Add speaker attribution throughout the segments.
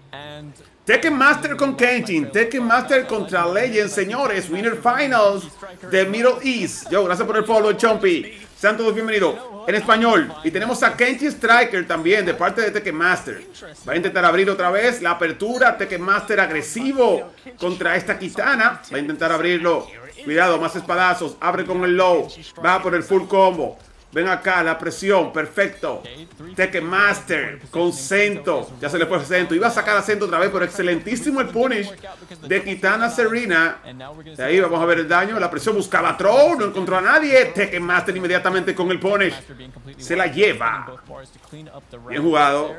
Speaker 1: Tekken Master con Kenshin, Tekken Master contra Legends, señores. Winner Finals de Middle East. Yo, gracias por el follow, Chompy. Sean todos bienvenidos en español. Y tenemos a Kenshi Striker también de parte de Tekken Master. Va a intentar abrir otra vez la apertura. Tekken Master agresivo contra esta Kitana. Va a intentar abrirlo. Cuidado, más espadazos. Abre con el low. Va por el full combo. Ven acá, la presión, perfecto. Tekken Master con Sento. Ya se le fue Sento. Iba a sacar a Sento otra vez, pero excelentísimo el punish de Kitana Serena. De ahí vamos a ver el daño. La presión buscaba a Throw, no encontró a nadie. Tekken Master inmediatamente con el punish. Se la lleva. Bien jugado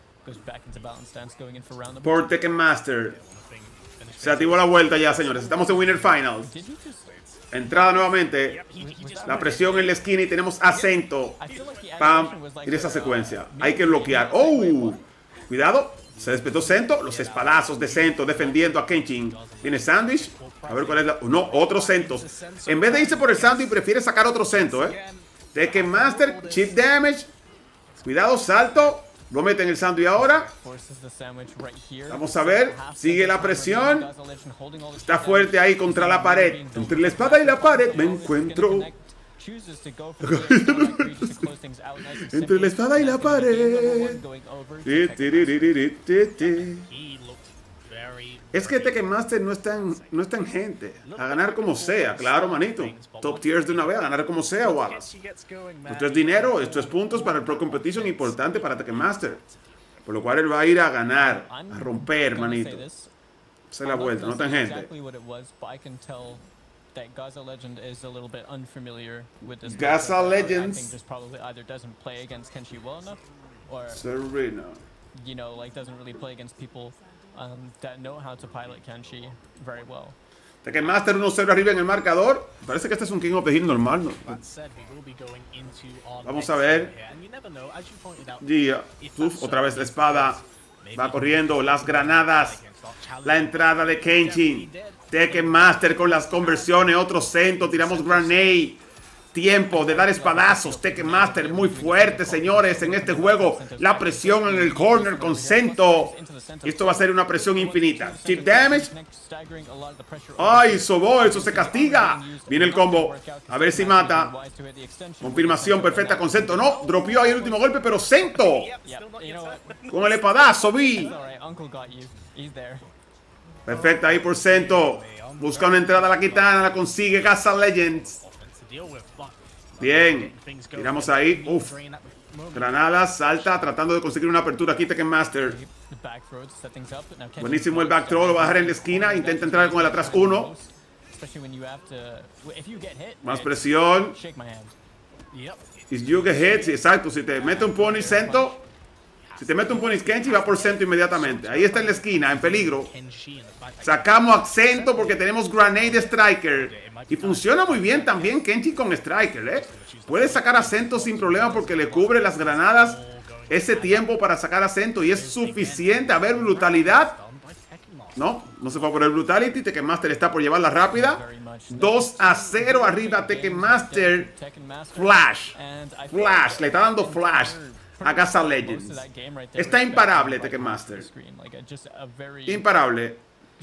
Speaker 1: por Tekken Master. Se activó la vuelta ya, señores. Estamos en Winner Finals. Entrada nuevamente. La presión en la esquina y tenemos acento. Pam. Mira esa secuencia. Hay que bloquear. ¡Oh! Cuidado. Se despertó Sento. Los espadazos de Sento defendiendo a Kenshin. Tiene Sandwich. A ver cuál es la... No, otro Sento. En vez de irse por el Sandwich, prefiere sacar otro Sento, Tekken Master. Chip damage. Cuidado, salto. Lo mete en el sándwich ahora. Vamos a ver. Sigue la presión. Está fuerte ahí contra la pared. Entre la espada y la pared me encuentro. Entre la espada y la pared. Es que Tekken Master no está en gente. A ganar como sea. Claro, manito. Top tiers de una vez. A ganar como sea, Wallace. Esto es dinero. Esto es puntos para el Pro Competition. Importante para Tekken Master. Por lo cual él va a ir a ganar. A romper, manito. Hacer la vuelta. No está en gente. Gaza Legends. Serena.
Speaker 2: That know how to pilot Kenshi very well.
Speaker 1: Tekken Master 1-0 arriba en el marcador. Parece que este es un King of the Hill normal, ¿no? Vamos a ver. Gia. Otra vez la espada. Va corriendo. Las granadas. La entrada de Kenshin. Tekken Master con las conversiones. Otro Sento. Tiramos grenade. Tiempo de dar espadazos. Tekken Master muy fuerte, señores, en este juego. La presión en el corner con Sento. Esto va a ser una presión infinita. Chip damage. Ay, Sobo, eso se castiga. Viene el combo. A ver si mata. Confirmación perfecta con Sento. No, dropeó ahí el último golpe, pero Sento. Con el espadazo, vi. Perfecta ahí por Sento. Busca una entrada a la Kitana. La consigue Gaza Legends. Bien, tiramos ahí. Uf. Granadas, salta, tratando de conseguir una apertura aquí Tekken Master. Buenísimo el back throw, lo va a dejar en la esquina. Intenta entrar con el atrás 1. Más presión. If you get hit, sí, exacto. Si te mete un punish Sento, si te mete un punish Kenshi, va por Sento inmediatamente. Ahí está en la esquina, en peligro. Sacamos a Sento porque tenemos Grenade Striker. Y funciona muy bien también Kenshi con Striker, Puede sacar a Sento sin problema porque le cubre las granadas ese tiempo para sacar a Sento. Y es suficiente. A ver, brutalidad. No, no se fue por el Brutality. Tekken Master está por llevarla rápida. 2-0 arriba Tekken Master. Flash. Flash. Le está dando Flash a Gaza Legends. Está imparable Tekken Master. Imparable.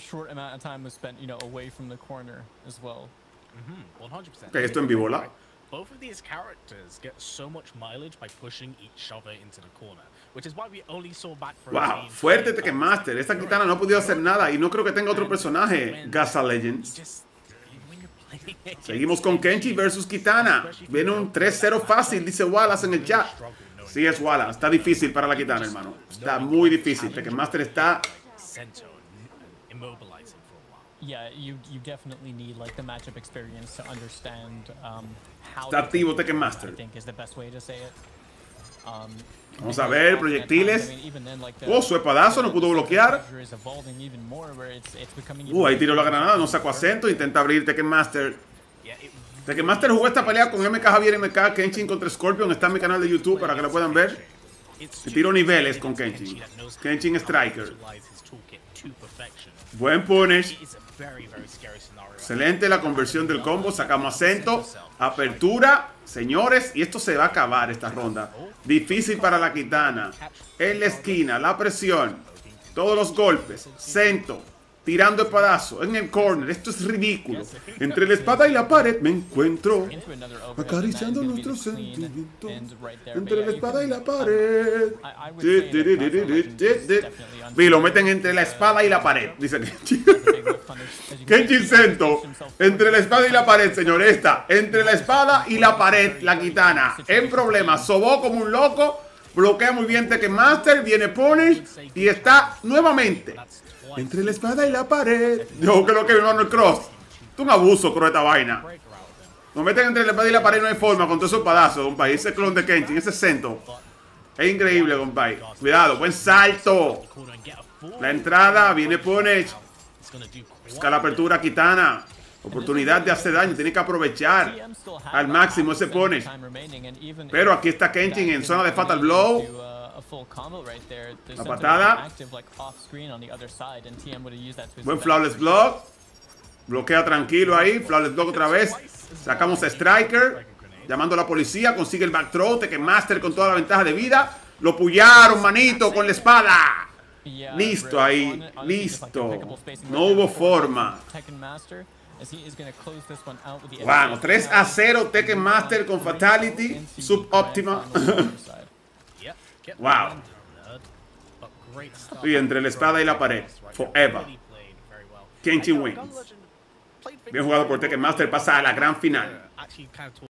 Speaker 1: Ok, esto en vivo, ¿la?
Speaker 3: Both of these characters get so much mileage by pushing each other into the corner, which is why we only saw back for
Speaker 1: wow, fuerte Tekken Master. Esta Kitana no ha podido hacer nada y no creo que tenga otro personaje. Gaza Legends. Seguimos con Kenshi versus Kitana. Viene un 3-0 fácil, dice Wallace en el chat. Sí, es Wallace. Está difícil para la Kitana, hermano. Está muy difícil. Tekken Master está...
Speaker 2: Yeah, you definitely need like the matchup experience to understand how
Speaker 1: está activo Tekken Master.
Speaker 2: I think is the best way to say it.
Speaker 1: Vamos a ver, proyectiles. Oh, su espadazo no pudo bloquear. Ahí tiró la granada, no sacó acento. Intenta abrir Tekken Master. Tekken Master jugó esta pelea con MK Javier MK, Kenshin contra Scorpion. Está en mi canal de YouTube para que lo puedan ver. Y tiro niveles con Kenshin. Kenshin Striker. Buen punish. Excelente la conversión del combo. Sacamos acento. Apertura. Señores, y esto se va a acabar esta ronda. Difícil para la Kitana. En la esquina, la presión. Todos los golpes. Sento. Tirando espadazo en el corner. Esto es ridículo. Entre la espada y la pared me encuentro acariciando nuestros sentimientos. Entre la espada y la pared. Y lo meten entre la espada y la pared. Dice Kenji Sento. Entre la espada y la pared, señor. Esta. Entre la espada y la pared. La Kitana. En problemas. Sobó como un loco. Bloquea muy bien Tekken Master. Viene Punish. Y está nuevamente entre la espada y la pared. Yo creo que mi hermano el Cross. Es un abuso, Cross, esta vaina. Nos meten entre la espada y la pared, no hay forma con todos esos padazos, compadre. Ese clon de Kenshin, ese Sento. Es increíble, compadre. Cuidado, buen salto. La entrada, viene Punish. Busca la apertura Kitana. Oportunidad de hacer daño, tiene que aprovechar al máximo ese Punish. Pero aquí está Kenshin en zona de Fatal Blow. La patada. Buen Flawless Block. Bloquea tranquilo ahí. Flawless Block otra vez. Sacamos a Striker. Llamando a la policía. Consigue el back throw. Tekken Master con toda la ventaja de vida. Lo pullaron, manito, con la espada. Listo ahí. Listo. No hubo forma. Vamos, 3-0 Tekken Master con Fatality. Subóptima. Wow. Y entre la espada y la pared. Forever. Kenshin wins. Bien jugado por Tekken Master. Pasa a la gran final.